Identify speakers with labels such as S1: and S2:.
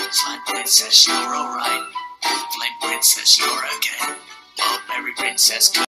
S1: Slime Princess, you're alright. Flame Princess, you're okay. Well, every princess